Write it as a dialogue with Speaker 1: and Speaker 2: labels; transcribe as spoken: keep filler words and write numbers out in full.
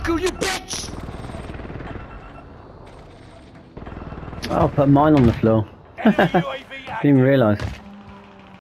Speaker 1: Fuck you, bitch!
Speaker 2: Oh, I put mine on the floor.
Speaker 1: Enemy U A V
Speaker 2: Didn't even
Speaker 1: active.
Speaker 2: realise.